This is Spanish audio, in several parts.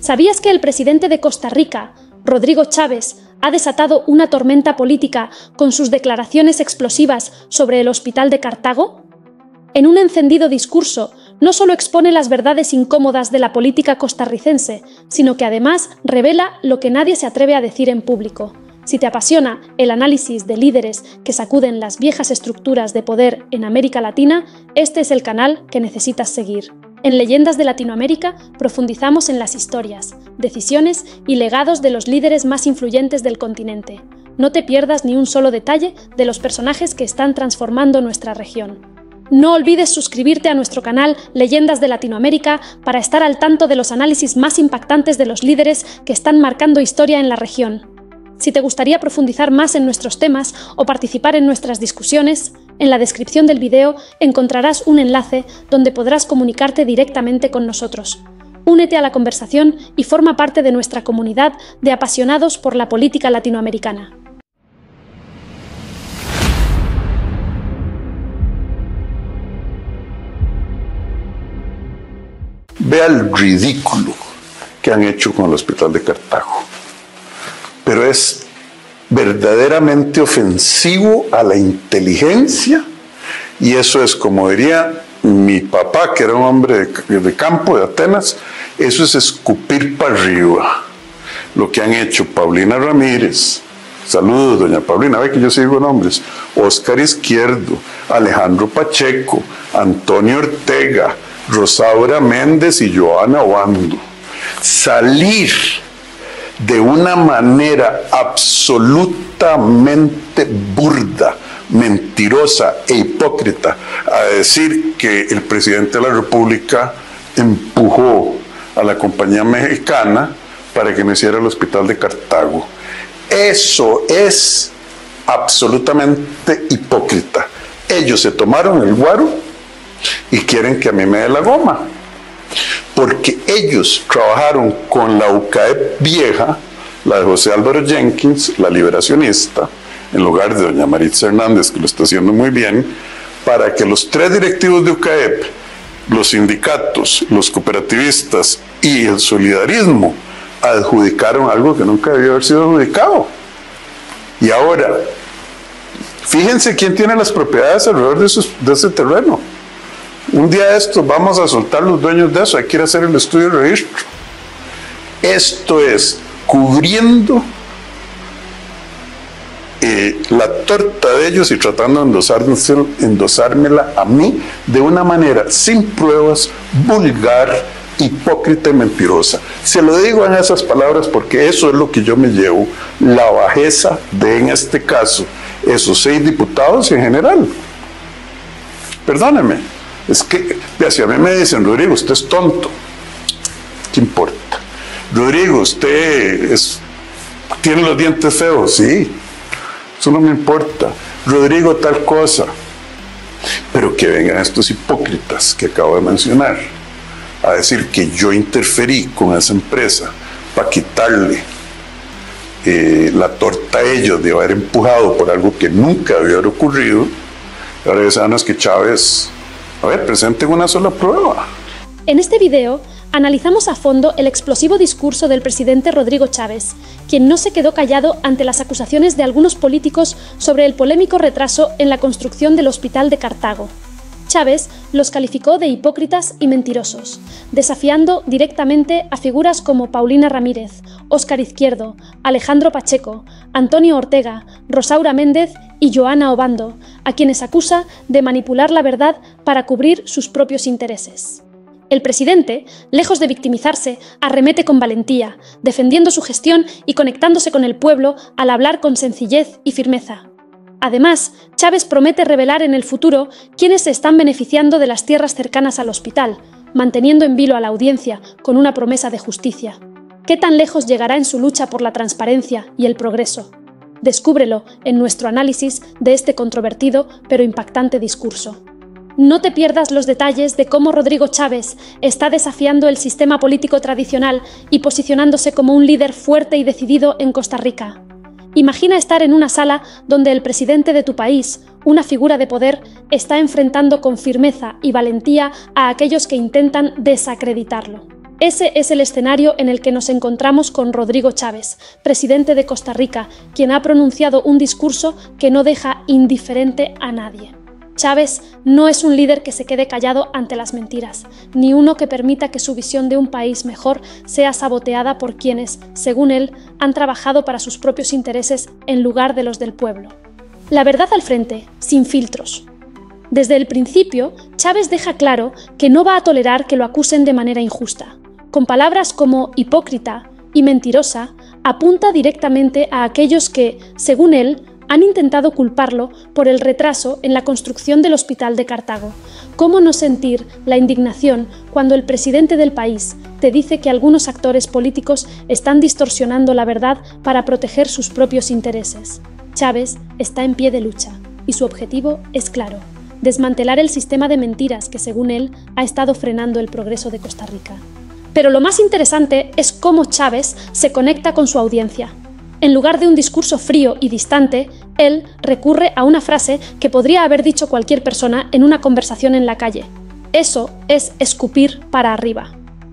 ¿Sabías que el presidente de Costa Rica, Rodrigo Chávez, ha desatado una tormenta política con sus declaraciones explosivas sobre el hospital de Cartago? En un encendido discurso, no solo expone las verdades incómodas de la política costarricense, sino que además revela lo que nadie se atreve a decir en público. Si te apasiona el análisis de líderes que sacuden las viejas estructuras de poder en América Latina, este es el canal que necesitas seguir. En Leyendas de Latinoamérica profundizamos en las historias, decisiones y legados de los líderes más influyentes del continente. No te pierdas ni un solo detalle de los personajes que están transformando nuestra región. No olvides suscribirte a nuestro canal Leyendas de Latinoamérica para estar al tanto de los análisis más impactantes de los líderes que están marcando historia en la región. Si te gustaría profundizar más en nuestros temas o participar en nuestras discusiones, en la descripción del video encontrarás un enlace donde podrás comunicarte directamente con nosotros. Únete a la conversación y forma parte de nuestra comunidad de apasionados por la política latinoamericana. Vea el ridículo que han hecho con el hospital de Cartago. Pero es verdaderamente ofensivo a la inteligencia, y eso es, como diría mi papá, que era un hombre de campo, de Atenas, eso es escupir para arriba. Lo que han hecho Paulina Ramírez, saludos doña Paulina, ve que yo sigo nombres, Óscar Izquierdo, Alejandro Pacheco, Antonio Ortega, Rosaura Méndez y Joana Obando, salir de una manera absolutamente burda, mentirosa e hipócrita a decir que el presidente de la República empujó a la compañía mexicana para que no hiciera el hospital de Cartago. Eso es absolutamente hipócrita. Ellos se tomaron el guaro y quieren que a mí me dé la goma, porque ellos trabajaron con la UCAEP vieja, la de José Álvaro Jenkins, la liberacionista, en lugar de doña Maritza Hernández, que lo está haciendo muy bien, para que los tres directivos de UCAEP, los sindicatos, los cooperativistas y el solidarismo adjudicaron algo que nunca debió haber sido adjudicado. Y ahora, fíjense quién tiene las propiedades alrededor de ese terreno. Un día de estos vamos a soltar los dueños de eso, hay que ir a hacer el estudio de registro. Esto es cubriendo la torta de ellos y tratando de endosármela a mí de una manera sin pruebas, vulgar, hipócrita y mentirosa. Se lo digo en esas palabras porque eso es lo que yo me llevo, la bajeza de, en este caso, esos 6 diputados en general. Perdónenme, es que si a mí me dicen, Rodrigo, usted es tonto, ¿qué importa? Rodrigo, usted tiene los dientes feos, sí, eso no me importa. Rodrigo, tal cosa. Pero que vengan estos hipócritas que acabo de mencionar a decir que yo interferí con esa empresa para quitarle la torta a ellos de haber empujado por algo que nunca había ocurrido. Ahora ya saben que Chávez, a ver, presenten una sola prueba. En este video analizamos a fondo el explosivo discurso del presidente Rodrigo Chávez, quien no se quedó callado ante las acusaciones de algunos políticos sobre el polémico retraso en la construcción del hospital de Cartago. Chávez los calificó de hipócritas y mentirosos, desafiando directamente a figuras como Paulina Ramírez, Óscar Izquierdo, Alejandro Pacheco, Antonio Ortega, Rosaura Méndez y Joana Obando, a quienes acusa de manipular la verdad para cubrir sus propios intereses. El presidente, lejos de victimizarse, arremete con valentía, defendiendo su gestión y conectándose con el pueblo al hablar con sencillez y firmeza. Además, Chávez promete revelar en el futuro quiénes se están beneficiando de las tierras cercanas al hospital, manteniendo en vilo a la audiencia con una promesa de justicia. ¿Qué tan lejos llegará en su lucha por la transparencia y el progreso? Descúbrelo en nuestro análisis de este controvertido pero impactante discurso. No te pierdas los detalles de cómo Rodrigo Chávez está desafiando el sistema político tradicional y posicionándose como un líder fuerte y decidido en Costa Rica. Imagina estar en una sala donde el presidente de tu país, una figura de poder, está enfrentando con firmeza y valentía a aquellos que intentan desacreditarlo. Ese es el escenario en el que nos encontramos con Rodrigo Chávez, presidente de Costa Rica, quien ha pronunciado un discurso que no deja indiferente a nadie. Chávez no es un líder que se quede callado ante las mentiras, ni uno que permita que su visión de un país mejor sea saboteada por quienes, según él, han trabajado para sus propios intereses en lugar de los del pueblo. La verdad al frente, sin filtros. Desde el principio, Chávez deja claro que no va a tolerar que lo acusen de manera injusta. Con palabras como hipócrita y mentirosa, apunta directamente a aquellos que, según él, han intentado culparlo por el retraso en la construcción del Hospital de Cartago. ¿Cómo no sentir la indignación cuando el presidente del país te dice que algunos actores políticos están distorsionando la verdad para proteger sus propios intereses? Chávez está en pie de lucha y su objetivo es claro: desmantelar el sistema de mentiras que, según él, ha estado frenando el progreso de Costa Rica. Pero lo más interesante es cómo Chávez se conecta con su audiencia. En lugar de un discurso frío y distante, él recurre a una frase que podría haber dicho cualquier persona en una conversación en la calle. Eso es escupir para arriba.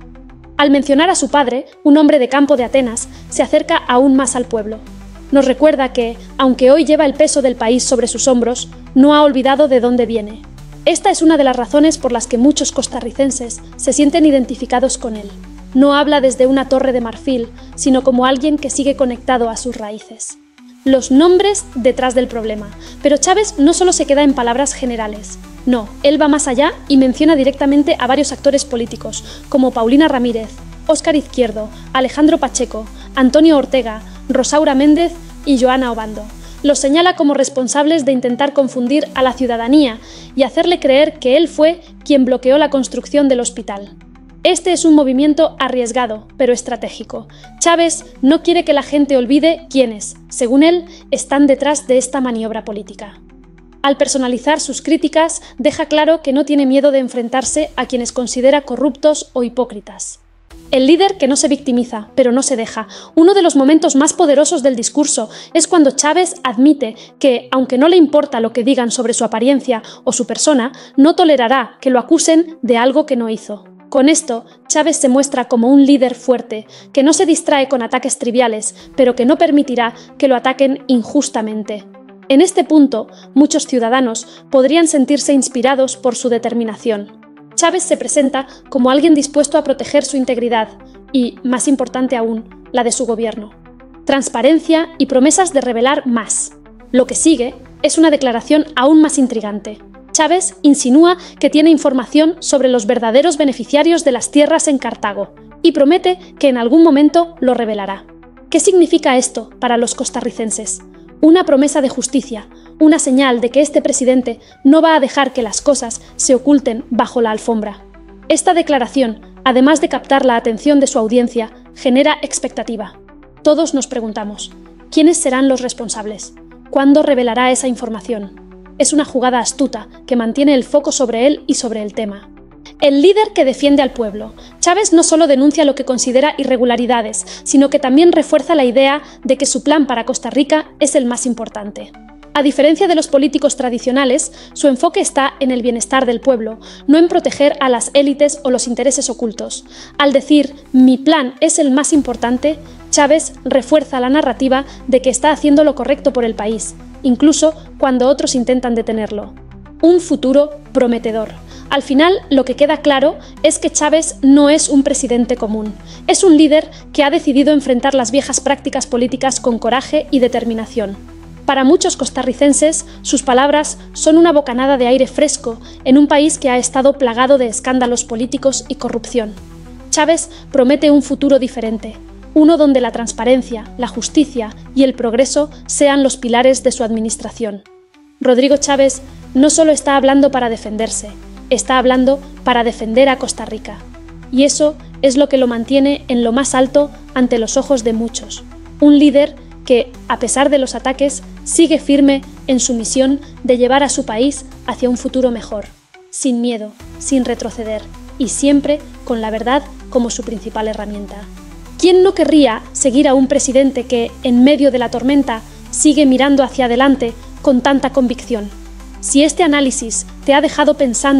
Al mencionar a su padre, un hombre de campo de Atenas, se acerca aún más al pueblo. Nos recuerda que, aunque hoy lleva el peso del país sobre sus hombros, no ha olvidado de dónde viene. Esta es una de las razones por las que muchos costarricenses se sienten identificados con él. No habla desde una torre de marfil, sino como alguien que sigue conectado a sus raíces. Los nombres detrás del problema. Pero Chávez no solo se queda en palabras generales. No, él va más allá y menciona directamente a varios actores políticos, como Paulina Ramírez, Óscar Izquierdo, Alejandro Pacheco, Antonio Ortega, Rosaura Méndez y Joana Obando. Los señala como responsables de intentar confundir a la ciudadanía y hacerle creer que él fue quien bloqueó la construcción del hospital. Este es un movimiento arriesgado, pero estratégico. Chávez no quiere que la gente olvide quiénes, según él, están detrás de esta maniobra política. Al personalizar sus críticas, deja claro que no tiene miedo de enfrentarse a quienes considera corruptos o hipócritas. El líder que no se victimiza, pero no se deja. Uno de los momentos más poderosos del discurso es cuando Chávez admite que, aunque no le importa lo que digan sobre su apariencia o su persona, no tolerará que lo acusen de algo que no hizo. Con esto, Chávez se muestra como un líder fuerte, que no se distrae con ataques triviales, pero que no permitirá que lo ataquen injustamente. En este punto, muchos ciudadanos podrían sentirse inspirados por su determinación. Chávez se presenta como alguien dispuesto a proteger su integridad y, más importante aún, la de su gobierno. Transparencia y promesas de revelar más. Lo que sigue es una declaración aún más intrigante. Chávez insinúa que tiene información sobre los verdaderos beneficiarios de las tierras en Cartago y promete que en algún momento lo revelará. ¿Qué significa esto para los costarricenses? Una promesa de justicia, una señal de que este presidente no va a dejar que las cosas se oculten bajo la alfombra. Esta declaración, además de captar la atención de su audiencia, genera expectativa. Todos nos preguntamos, ¿quiénes serán los responsables? ¿Cuándo revelará esa información? Es una jugada astuta que mantiene el foco sobre él y sobre el tema. El líder que defiende al pueblo. Chávez no solo denuncia lo que considera irregularidades, sino que también refuerza la idea de que su plan para Costa Rica es el más importante. A diferencia de los políticos tradicionales, su enfoque está en el bienestar del pueblo, no en proteger a las élites o los intereses ocultos. Al decir «mi plan es el más importante», Chávez refuerza la narrativa de que está haciendo lo correcto por el país, incluso cuando otros intentan detenerlo. Un futuro prometedor. Al final, lo que queda claro es que Chávez no es un presidente común. Es un líder que ha decidido enfrentar las viejas prácticas políticas con coraje y determinación. Para muchos costarricenses, sus palabras son una bocanada de aire fresco en un país que ha estado plagado de escándalos políticos y corrupción. Chávez promete un futuro diferente, uno donde la transparencia, la justicia y el progreso sean los pilares de su administración. Rodrigo Chávez no solo está hablando para defenderse, está hablando para defender a Costa Rica. Y eso es lo que lo mantiene en lo más alto ante los ojos de muchos. Un líder que, a pesar de los ataques, sigue firme en su misión de llevar a su país hacia un futuro mejor, sin miedo, sin retroceder y siempre con la verdad como su principal herramienta. ¿Quién no querría seguir a un presidente que, en medio de la tormenta, sigue mirando hacia adelante con tanta convicción? Si este análisis te ha dejado pensando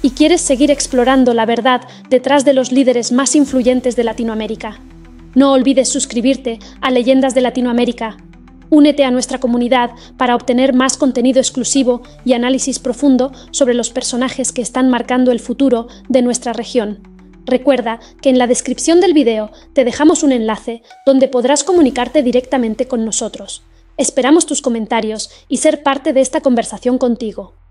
y quieres seguir explorando la verdad detrás de los líderes más influyentes de Latinoamérica. No olvides suscribirte a Leyendas de Latinoamérica. Únete a nuestra comunidad para obtener más contenido exclusivo y análisis profundo sobre los personajes que están marcando el futuro de nuestra región. Recuerda que en la descripción del video te dejamos un enlace donde podrás comunicarte directamente con nosotros. Esperamos tus comentarios y ser parte de esta conversación contigo.